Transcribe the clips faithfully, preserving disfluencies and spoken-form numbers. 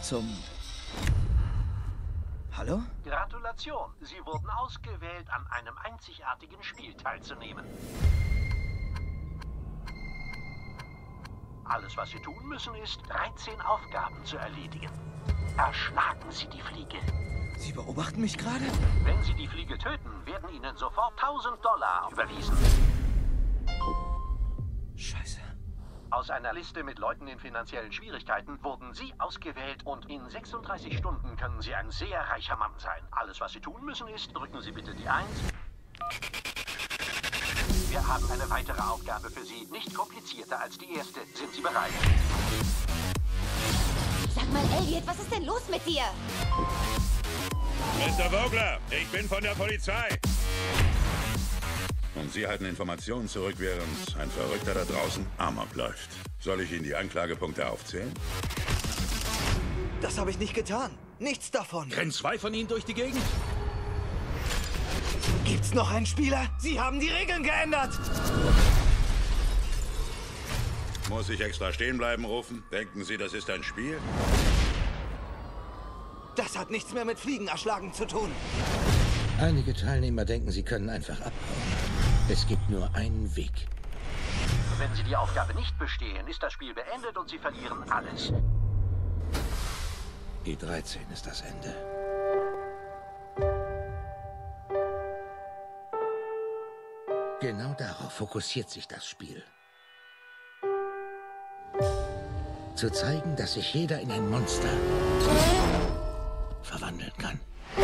zum... Hallo? Gratulation, Sie wurden ausgewählt, an einem einzigartigen Spiel teilzunehmen. Alles, was Sie tun müssen, ist, dreizehn Aufgaben zu erledigen. Erschlagen Sie die Fliege. Sie beobachten mich gerade? Wenn Sie die Fliege töten, werden Ihnen sofort tausend Dollar überwiesen. Scheiße. Aus einer Liste mit Leuten in finanziellen Schwierigkeiten wurden Sie ausgewählt und in sechsunddreißig Stunden können Sie ein sehr reicher Mann sein. Alles, was Sie tun müssen, ist, drücken Sie bitte die eins. Wir haben eine weitere Aufgabe für Sie, nicht komplizierter als die erste. Sind Sie bereit? Sag mal, Elliot, was ist denn los mit dir? Mister Vogler, ich bin von der Polizei. Und Sie halten Informationen zurück, während ein Verrückter da draußen Amok läuft. Soll ich Ihnen die Anklagepunkte aufzählen? Das habe ich nicht getan. Nichts davon. Rennen zwei von Ihnen durch die Gegend? Gibt's noch einen Spieler? Sie haben die Regeln geändert. Muss ich extra stehen bleiben rufen? Denken Sie, das ist ein Spiel? Das hat nichts mehr mit Fliegen erschlagen zu tun. Einige Teilnehmer denken, sie können einfach abhauen. Es gibt nur einen Weg. Wenn Sie die Aufgabe nicht bestehen, ist das Spiel beendet und Sie verlieren alles. G dreizehn ist das Ende. Genau darauf fokussiert sich das Spiel. Zu zeigen, dass sich jeder in ein Monster verwandeln kann.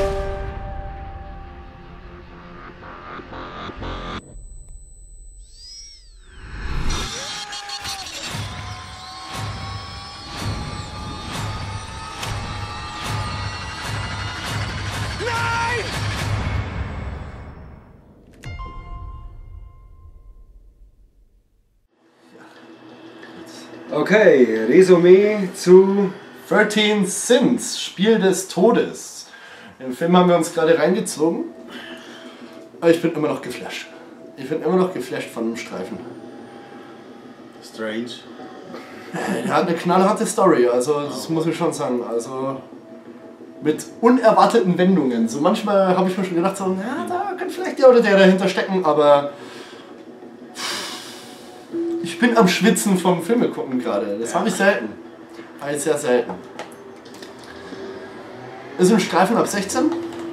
Okay, Resümee zu thirteen Sins, Spiel des Todes. Den Film haben wir uns gerade reingezogen. Aber ich bin immer noch geflasht. Ich bin immer noch geflasht von dem Streifen. Strange. Er hat eine knallharte Story, also das muss ich schon sagen. Also mit unerwarteten Wendungen. So manchmal habe ich mir schon gedacht, so, ja, da könnte vielleicht der oder der dahinter stecken, aber ich bin am Schwitzen vom Filme gucken gerade. Das habe ich selten. Habe ich sehr selten. Ist ein Streifen ab sechzehn.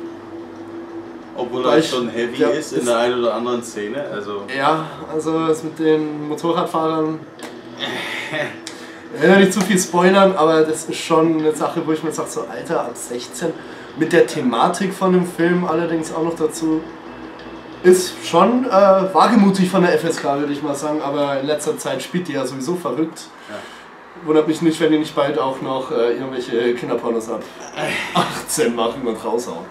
Obwohl er schon heavy ja, ist in der einen oder anderen Szene. Also ja, also das mit den Motorradfahrern. Ich will ja nicht zu viel spoilern, aber das ist schon eine Sache, wo ich mir sage, so Alter, ab sechzehn. Mit der Thematik von dem Film allerdings auch noch dazu. Ist schon äh, wagemutig von der F S K, würde ich mal sagen, aber in letzter Zeit spielt die ja sowieso verrückt. Ja. Wundert mich nicht, wenn die nicht bald auch noch äh, irgendwelche Kinderpornos ab achtzehn machen und raushauen.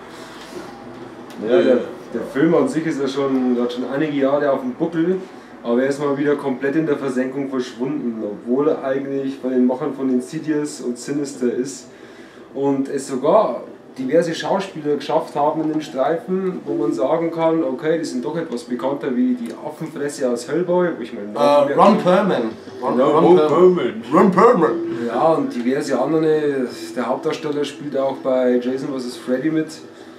Ja, der, der Film an sich ist ja schon, hat schon einige Jahre auf dem Buckel, aber er ist mal wieder komplett in der Versenkung verschwunden, obwohl er eigentlich von den Machern von Insidious und Sinister ist und es sogar diverse Schauspieler geschafft haben in den Streifen, wo man sagen kann, okay, die sind doch etwas bekannter wie die Affenfresse aus Hellboy, wo ich meine, uh, Ron Perlman. Ron, no, Ron, Ron Perlman. Ron Perlman. Ja, und diverse andere. Der Hauptdarsteller spielt auch bei Jason versus. Freddy mit.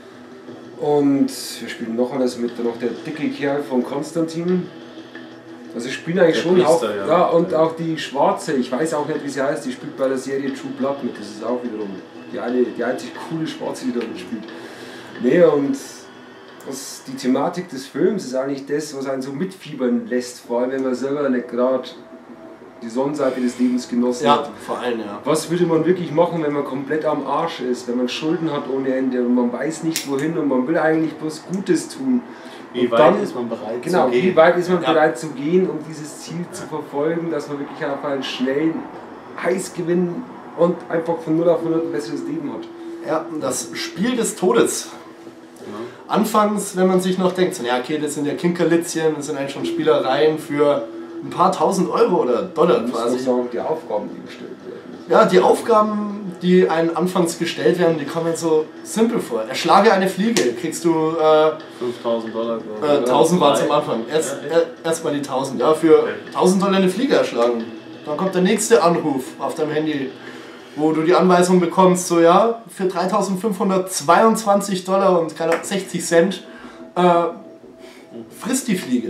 Und wir spielen noch alles mit, noch der dicke Kerl von Konstantin. Also ich spiele eigentlich der schon Priester, auch, ja. Ja, und auch die Schwarze, ich weiß auch nicht, wie sie heißt, die spielt bei der Serie True Blood mit, das ist auch wiederum die, eine, die einzig coole Schwarze, die da mitspielt. Nee, und das, die Thematik des Films ist eigentlich das, was einen so mitfiebern lässt, vor allem wenn man selber nicht gerade die Sonnenseite des Lebens genossen ja, hat. Vor allem, ja. Was würde man wirklich machen, wenn man komplett am Arsch ist, wenn man Schulden hat ohne Ende und man weiß nicht wohin und man will eigentlich bloß Gutes tun. Wie und weit dann, ist man bereit genau, zu gehen? Wie weit ist man ja. bereit zu gehen, um dieses Ziel ja. zu verfolgen, dass man wirklich auf einen schnellen Heißgewinn und einfach von null auf hundert ein besseres Leben hat. Ja, das Spiel des Todes. Ja. Anfangs, wenn man sich noch denkt, so, ja okay, das sind ja Kinkerlitzchen, das sind eigentlich schon Spielereien für ein paar tausend Euro oder Dollar quasi. Das sagen, die Aufgaben, die gestellt werden. Ja, die Aufgaben, die einen anfangs gestellt werden, die kommen so simpel vor. Erschlage eine Fliege, kriegst du äh, fünftausend Dollar. Äh, tausend waren es am Anfang. Erst, ja, er, erstmal die tausend. Ja, für tausend Dollar eine Fliege erschlagen. Dann kommt der nächste Anruf auf deinem Handy. wo du die Anweisung bekommst, so ja, für dreitausendfünfhundertzweiundzwanzig Dollar und sechzig Cent äh, frisst die Fliege.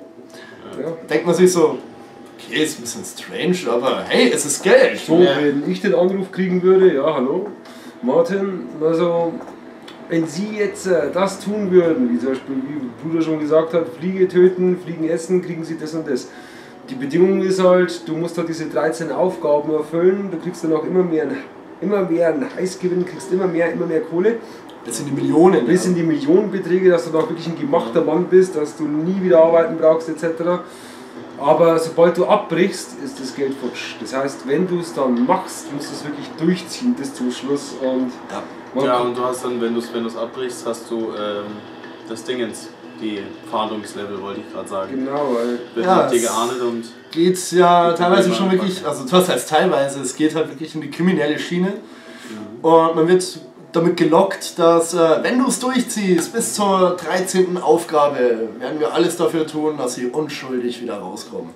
Ja. Denkt man sich so, okay, ist ein bisschen strange, aber hey, es ist Geld. So, wenn ich den Anruf kriegen würde, ja, hallo, Martin, also, wenn Sie jetzt äh, das tun würden, wie zum Beispiel, wie Bruder schon gesagt hat, Fliege töten, Fliegen essen, kriegen Sie das und das. Die Bedingung ist halt, du musst halt diese dreizehn Aufgaben erfüllen, du kriegst dann auch immer mehr, immer mehr einen Heißgewinn, kriegst immer mehr, immer mehr Kohle. Bis in die Millionen. Bis in die Millionenbeträge, dass du da auch wirklich ein gemachter Mann bist, dass du nie wieder arbeiten brauchst et cetera. Aber sobald du abbrichst, ist das Geld futsch. Das heißt, wenn du es dann machst, musst du es wirklich durchziehen bis zum Schluss. Und ja, ja und du hast dann, wenn du es wenn abbrichst, hast du ähm, das Dingens. Die Fahndungslevel, wollte ich gerade sagen. Genau, weil wird ja, mit dir geahndet und geht ja teilweise schon wirklich, also was heißt teilweise, es geht halt wirklich in die kriminelle Schiene mhm. und man wird damit gelockt, dass äh, wenn du es durchziehst bis zur dreizehnten Aufgabe, werden wir alles dafür tun, dass sie unschuldig wieder rauskommen.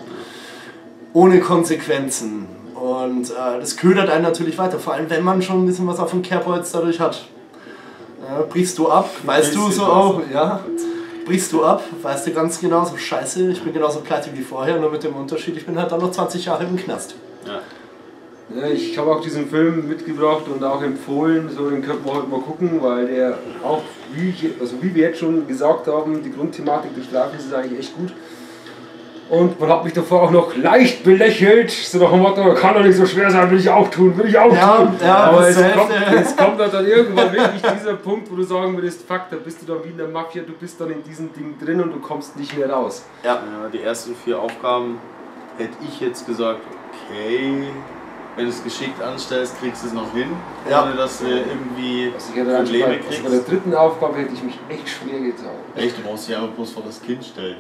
Ohne Konsequenzen. Und äh, das ködert einen natürlich weiter, vor allem wenn man schon ein bisschen was auf dem Kerbholz dadurch hat. Äh, brichst du ab, weißt du so auch, ja. Brichst du ab, weißt du ganz genau, so scheiße, ich bin genauso pleite wie vorher, nur mit dem Unterschied, ich bin halt dann noch zwanzig Jahre im Knast. Ja. Ja, ich habe auch diesen Film mitgebracht und auch empfohlen, so den könnten wir heute mal gucken, weil der auch, wie, ich, also wie wir jetzt schon gesagt haben, die Grundthematik des Strafens ist eigentlich echt gut. Und man hat mich davor auch noch leicht belächelt, so nach dem Motto, kann doch nicht so schwer sein, will ich auch tun, will ich auch ja, tun. Ja, aber es kommt, es kommt dann irgendwann wirklich dieser Punkt, wo du sagen würdest, fuck, da bist du dann wie in der Mafia, du bist dann in diesem Ding drin und du kommst nicht mehr raus. Ja, ja die ersten vier Aufgaben hätte ich jetzt gesagt, okay, wenn du es geschickt anstellst, kriegst du es noch hin, ja. ohne dass du irgendwie also ich Probleme bei, kriegst. Also bei der dritten Aufgabe hätte ich mich echt schwer getan. Echt, du brauchst dich aber bloß vor das Kind stellen.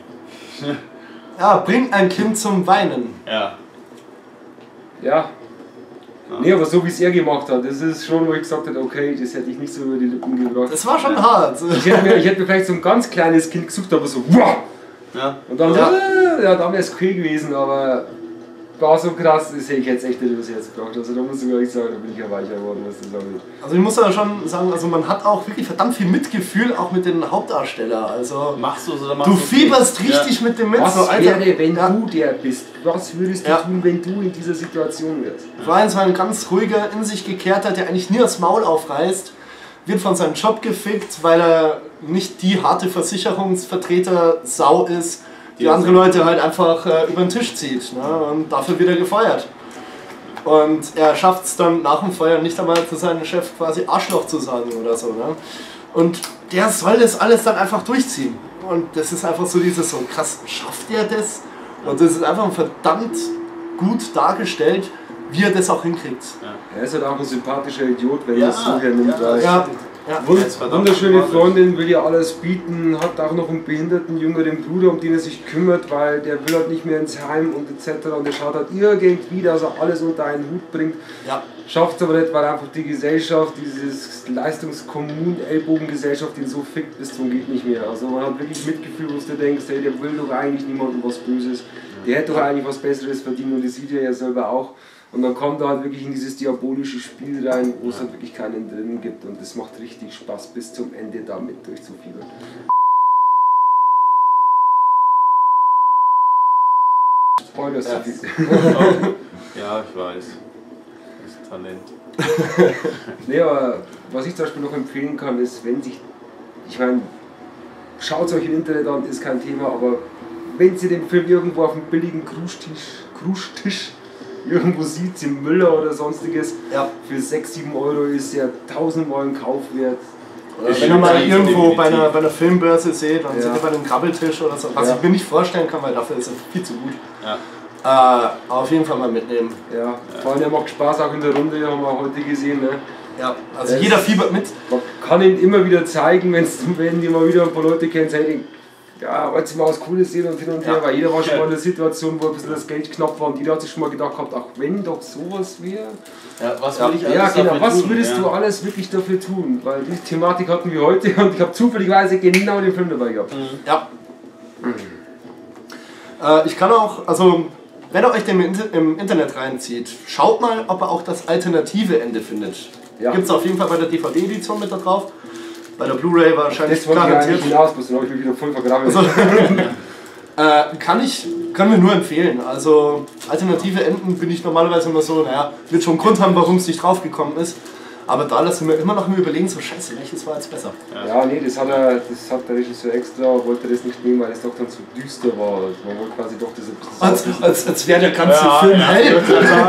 Ja, bring ein Kind zum Weinen. Ja. Ja. Ja. Nee, aber so wie es er gemacht hat, das ist schon, wo ich gesagt habe, okay, das hätte ich nicht so über die Lippen gebracht. Das war schon ja. hart. Ich hätte, mir, ich hätte mir vielleicht so ein ganz kleines Kind gesucht, aber so, wow! Ja. Und dann, ja, äh, ja dann wäre es okay gewesen, aber war so krass, das hätte ich jetzt echt nicht übers Herz gebracht. Also da muss ich ehrlich sagen, da bin ich ja weicher geworden, was das angeht. Also ich muss aber schon sagen, also man hat auch wirklich verdammt viel Mitgefühl, auch mit den Hauptdarstellern. Also machst du, oder machst du fieberst richtig ja. mit dem mit. Was so, Alter, wäre, wenn ja. du der bist? Was würdest du ja. tun, wenn du in dieser Situation wärst? Ryan war ein ganz ruhiger, in sich gekehrter, der eigentlich nie das Maul aufreißt, wird von seinem Job gefickt, weil er nicht die harte Versicherungsvertreter-Sau ist, die andere Leute halt einfach äh, über den Tisch zieht, ne? Und dafür wieder gefeuert. Und er schafft es dann nach dem Feuer nicht einmal zu seinem Chef quasi Arschloch zu sagen oder so. Ne? Und der soll das alles dann einfach durchziehen. Und das ist einfach so dieses so krass, schafft er das? Und das ist einfach verdammt gut dargestellt, wie er das auch hinkriegt. Ja. Er ist halt auch ein sympathischer Idiot, wenn ja, er es so hernimmt. Ja, ja. Ja. Wunderschöne Freundin, will ja alles bieten, hat auch noch einen behinderten jüngeren Bruder, um den er sich kümmert, weil der will halt nicht mehr ins Heim und et cetera. Und der schaut halt irgendwie, dass er alles unter einen Hut bringt. Ja. Schafft es aber nicht, weil einfach die Gesellschaft, diese Leistungskommun-Ellbogengesellschaft, den so fickt bis zum geht nicht mehr. Also man hat wirklich Mitgefühl, wo du denkst, hey, der will doch eigentlich niemandem was Böses. Der hätte doch eigentlich was Besseres verdient und das sieht er ja selber auch. Und dann kommt er halt wirklich in dieses diabolische Spiel rein, wo es halt wirklich keinen drin gibt. Und das macht richtig Spaß, bis zum Ende damit durchzufiebern. Spoilers ja. zu viel. Ja, ich weiß. Das ist Talent. Nee, aber was ich zum Beispiel noch empfehlen kann, ist, wenn sich, ich meine, schaut es euch im Internet an, ist kein Thema, aber wenn ihr den Film irgendwo auf einem billigen Krustisch, Krustisch irgendwo sieht, im Müller oder sonstiges, ja. für sechs, sieben Euro ist ja tausendmal ein Kauf wert. Oder wenn ihr mal irgendwo bei einer, bei einer Filmbörse seht und ja. seht ihr bei einem Krabbeltisch oder so, was ja. ich mir nicht vorstellen kann, weil dafür ist er viel zu gut. Ja. Äh, auf jeden Fall mal mitnehmen. Ja, ja. Vor allem, er macht Spaß auch in der Runde, haben wir heute gesehen. Ne? Ja, also es jeder fiebert mit. Man kann ihn immer wieder zeigen, wenn's, wenn ihr mal wieder ein paar Leute kennt, hey, ja, wollt ihr mal was Cooles sehen und hin und her, ja. weil jeder war schon mal in einer Situation, wo ein bisschen das Geld knapp war und jeder hat sich schon mal gedacht gehabt, ach wenn doch sowas wäre. Ja, was will ich alles ja, genau, dafür was tun? würdest ja. du alles wirklich dafür tun? Weil die Thematik hatten wir heute und ich habe zufälligerweise genau den Film dabei gehabt. Mhm. Ja. Mhm. Äh, ich kann auch, also wenn ihr euch den im Internet reinzieht, schaut mal, ob ihr auch das alternative Ende findet. Ja. Gibt es auf jeden Fall bei der D V D-Edition mit da drauf. Bei der Blu-ray wahrscheinlich das wollte ich eigentlich hinaus, bloß dann habe ich mich wieder voll vergraben. Also, äh, kann ich, kann mir nur empfehlen. Also alternative Enden bin ich normalerweise immer so, naja, wird schon einen Grund haben, warum es nicht draufgekommen ist. Aber da lassen wir immer noch mal überlegen, so scheiße, welches war jetzt besser. Ja, ja nee, das hat, er, das hat der Regisseur extra, wollte das nicht nehmen, weil es doch dann zu düster war. Also man wollte quasi doch das ein bisschen... Als, als, als wäre der ganze ja, Film ja, hell.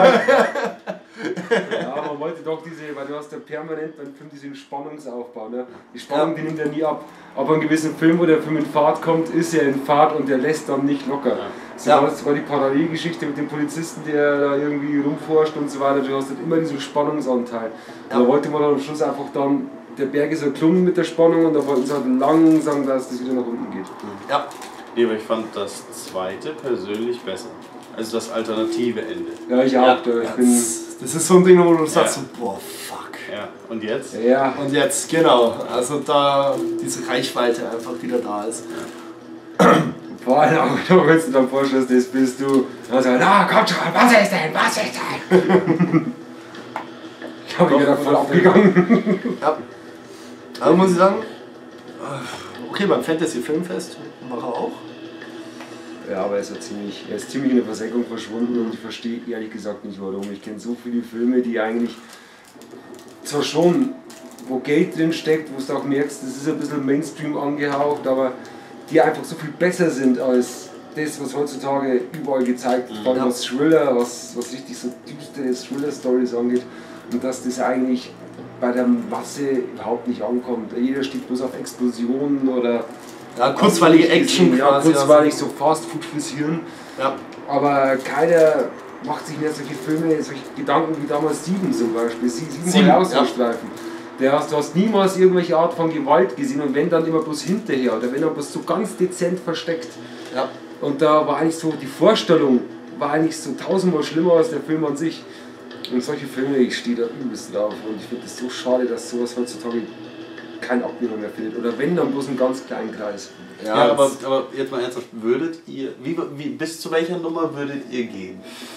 Ja, man wollte doch diese, weil du hast ja permanent beim Film diesen Spannungsaufbau. Ne? Die Spannung, die nimmt er nie ab. Aber ein gewissen Film, wo der Film in Fahrt kommt, ist er in Fahrt und der lässt dann nicht locker. Ja. Sogar, ja. sogar die Parallelgeschichte mit dem Polizisten, der da irgendwie rumforscht und so weiter, du hast halt immer diesen Spannungsanteil. Ja. Da wollte man dann am Schluss einfach dann, der Berg ist erklommen mit der Spannung und da wollten sie halt langsam, dass das wieder nach unten geht. Ja. Nee, aber ich fand das zweite persönlich besser. Also das alternative Ende. Ja, ich auch. Ja. Da, ich ja, bin das, das ist so ein Ding, wo du sagst, ja. so, boah, fuck. Ja, und jetzt? Ja. Und jetzt, genau. Also da diese Reichweite einfach wieder da ist. Ja. Vor allem auch, wenn du dann vorstellst, das bist du. Dann sagst du, na komm schon, was ist denn, was ist denn? Ich habe mich da voll abgegangen. Ja. Also muss ich sagen, okay, beim Fantasy Filmfest war er auch. Ja, aber er ist, ja ziemlich, er ist ziemlich in der Versenkung verschwunden und ich verstehe ehrlich gesagt nicht warum. Ich kenne so viele Filme, die eigentlich zwar schon, wo Geld drin steckt, wo du auch merkst, das ist ein bisschen Mainstream angehaucht, aber die einfach so viel besser sind als das, was heutzutage überall gezeigt wird, vor allem was Thriller, was, was richtig so düstere Thriller-Stories angeht und dass das eigentlich bei der Masse überhaupt nicht ankommt. Jeder steht bloß auf Explosionen oder ja, kurzweilige Action, ja, kurzweilig so Fast Food fürs Hirn. Ja. Aber keiner macht sich mehr solche Filme, solche Gedanken wie damals Sieben zum Beispiel, Sieben, Sieben Auswahlstreifen. Ja. Du hast niemals irgendwelche Art von Gewalt gesehen und wenn dann immer bloß hinterher oder wenn er bloß so ganz dezent versteckt. Ja. Und da war eigentlich so, die Vorstellung war eigentlich so tausendmal schlimmer als der Film an sich. Und solche Filme, ich stehe da übelst drauf und ich finde es so schade, dass sowas heutzutage keine Abnehmung mehr findet. Oder wenn, dann bloß einen ganz kleinen Kreis. Ja, ja aber, aber jetzt mal ernsthaft, würdet ihr, wie, wie, bis zu welcher Nummer würdet ihr gehen?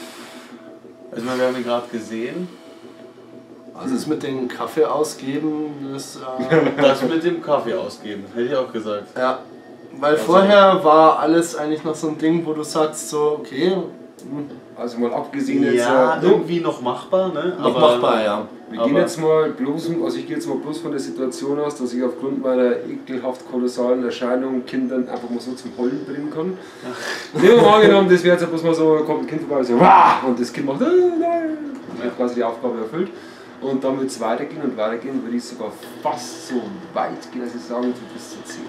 Also wir haben ihn gerade gesehen. Also das mit dem Kaffee ausgeben, das... Äh das mit dem Kaffee ausgeben, hätte ich auch gesagt. Ja, weil also vorher war alles eigentlich noch so ein Ding, wo du sagst so, okay... Also mal abgesehen jetzt... Ja, äh, irgendwie noch machbar, ne? Noch aber machbar, ja. Wir gehen jetzt mal bloß, also ich gehe jetzt mal bloß von der Situation aus, dass ich aufgrund meiner ekelhaft kolossalen Erscheinung Kindern einfach mal so zum Heulen bringen kann. Nehmen wir mal angenommen, das wäre jetzt bloß mal so, kommt ein Kind vorbei und so, Wah! Und das Kind macht, äh, nein, und hat quasi die Aufgabe erfüllt. Und dann wird es weitergehen und weitergehen, würde ich sogar fast so weit gehen, dass ich sagen würde, bis zur zehn.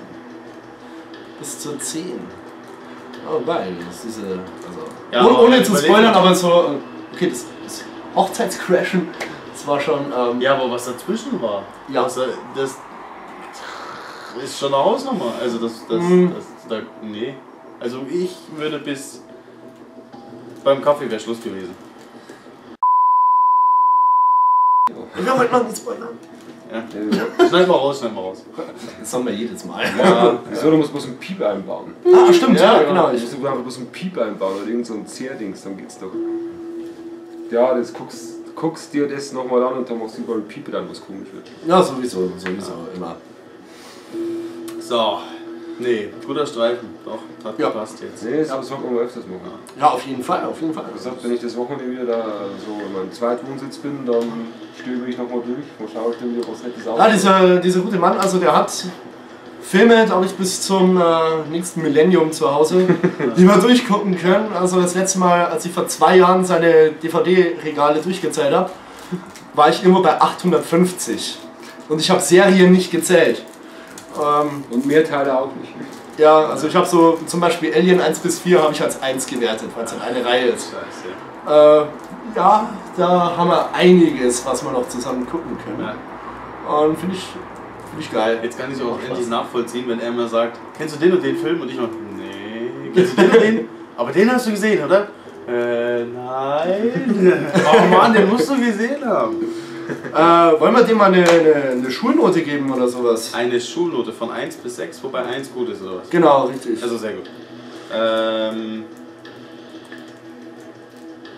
Bis zur zehn? Oh, weil, das ist diese, also, ja, ohne, ohne zu spoilern, aber so, okay, das, das Hochzeitscrashen, das war schon... Ähm, ja, aber was dazwischen war, ja. das, das ist schon eine Hausnummer, also das, das, mhm. das, das, da, nee, also ich würde bis beim Kaffee wäre Schluss gewesen. Wir wollten noch nicht spoilern. Ja. Schneid mal raus, schneid mal raus. Das haben wir jedes Mal. Ja, wieso, du musst bloß einen Piep einbauen. Ah, stimmt, ja, ja genau. Du musst einfach bloß einen Piep einbauen oder irgend so ein Zehrdings, dann geht's doch. Ja, das guckst, guckst dir das nochmal an und dann machst du überall einen Piep rein, was komisch wird. Ja, sowieso, sowieso, ja. Immer. So, nee, guter Streifen, doch, hat ja. gepasst jetzt. Nee, das ja. sollten wir mal öfters machen. Ja, auf jeden Fall, auf jeden Fall. Das heißt, wenn ich das Wochenende wieder da so in meinem Zweitwohnsitz bin, dann stöbe ich nochmal durch, dann schaue ich dann wieder, was Nettes aus. Ja, dieser, dieser gute Mann, also der hat Filme, glaube ich, bis zum äh, nächsten Millennium zu Hause, die wir durchgucken können. Also das letzte Mal, als ich vor zwei Jahren seine D V D-Regale durchgezählt habe, war ich immer bei achthundertfünfzig. Und ich habe Serien nicht gezählt. Ähm, Und mehr Teile auch nicht. Ja, also ich habe so zum Beispiel Alien eins bis vier habe ich als eins gewertet, weil es halt eine Reihe ist. Äh, ja, da haben wir einiges, was wir noch zusammen gucken können. Ja. Und finde ich, find ich geil. Jetzt kann ich auch endlich nachvollziehen, wenn er immer sagt, kennst du den und den Film? Und ich noch, nee. Kennst du den und den? Aber den hast du gesehen, oder? Äh, nein. Oh Mann, den musst du gesehen haben. Äh, wollen wir dem mal eine, eine, eine Schulnote geben oder sowas? Eine Schulnote von eins bis sechs, wobei eins gut ist oder was? Genau, richtig. Also sehr gut. Ähm,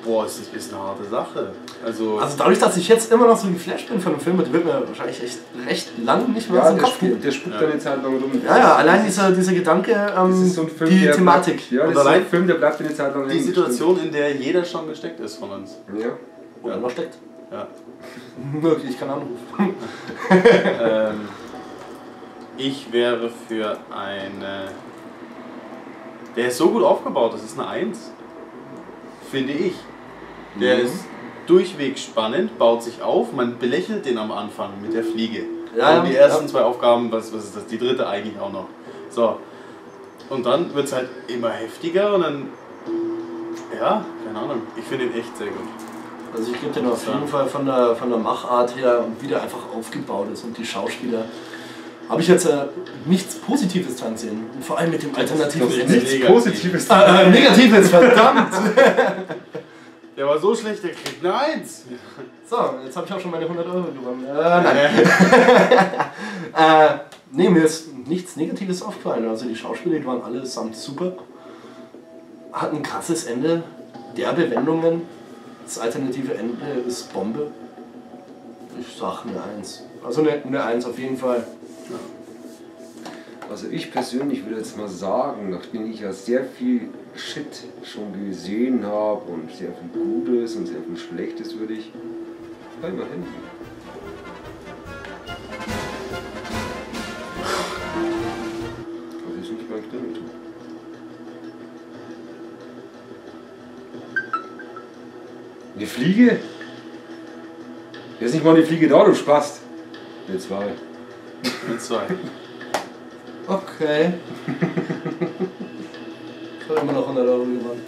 Boah, es ist, ist eine harte Sache. Also, Also dadurch, dass ich jetzt immer noch so geflasht bin von dem Film, der wird mir wahrscheinlich echt recht lang nicht mehr Ja, aus dem der Kopf gehen. spuckt, der spuckt Ja. dann eine Zeit lang rum. Ja, ja, allein dieser, dieser Gedanke, ähm, Das ist so ein Film, die der Thematik. Bleibt, ja, das Und ist so allein ein Film, der bleibt eine Zeit lang die hängen, Situation, in der jeder schon gesteckt ist von uns. stimmt. Ja. Wo er noch steckt. Ja. Möglich, keine Ahnung. ähm, ich wäre für eine... Der ist so gut aufgebaut, das ist eine Eins. Finde ich. Der Mhm. ist durchweg spannend, baut sich auf, man belächelt den am Anfang mit der Fliege. Ja, und die ja. ersten zwei Aufgaben, was, was ist das? Die dritte eigentlich auch noch. So. Und dann wird es halt immer heftiger und dann. Ja, keine Ahnung. Ich finde ihn echt sehr gut. Also ich gebe dir auf jeden Fall von der, von der Machart her, wie der einfach aufgebaut ist und die Schauspieler. Habe ich jetzt äh, nichts Positives dran sehen. Und vor allem mit dem alternativen ist Ende. nichts Nichts Positives. Äh, äh, Negatives, verdammt! Der war so schlecht, der kriegt eine Eins. So, jetzt habe ich auch schon meine hundert Euro gewonnen. Äh, nein. äh, nee, mir ist nichts Negatives aufgefallen. Also die Schauspieler, die waren allesamt super. Hatten ein krasses Ende, derbe Wendungen. Das alternative Ende ist Bombe. Ich sag eine Eins. Also eine, eine Eins auf jeden Fall. Also ich persönlich würde jetzt mal sagen, nachdem ich ja sehr viel Shit schon gesehen habe und sehr viel Gutes und sehr viel Schlechtes, würde ich bei mal hin. Das ist nicht mein Drin. Eine Fliege? Hier ist nicht mal eine Fliege da, du Spast. Eine zwei. Eine zwei. Okay. Ich habe immer noch hundert Euro gewonnen.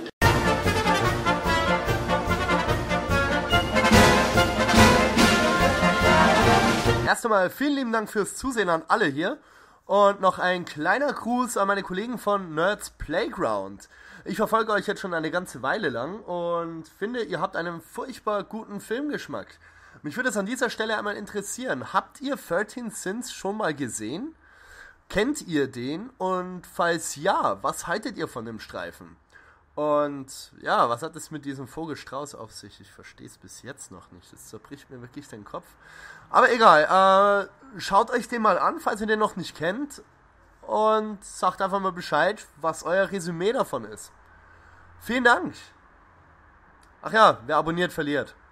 Erst einmal vielen lieben Dank fürs Zusehen an alle hier. Und noch ein kleiner Gruß an meine Kollegen von Nerds Playground. Ich verfolge euch jetzt schon eine ganze Weile lang und finde, ihr habt einen furchtbar guten Filmgeschmack. Mich würde es an dieser Stelle einmal interessieren. Habt ihr thirteen Sins schon mal gesehen? Kennt ihr den? Und falls ja, was haltet ihr von dem Streifen? Und ja, was hat es mit diesem Vogelstrauß auf sich? Ich verstehe es bis jetzt noch nicht. Das zerbricht mir wirklich den Kopf. Aber egal, äh, schaut euch den mal an, falls ihr den noch nicht kennt. Und sagt einfach mal Bescheid, was euer Resümee davon ist. Vielen Dank. Ach ja, wer abonniert, verliert.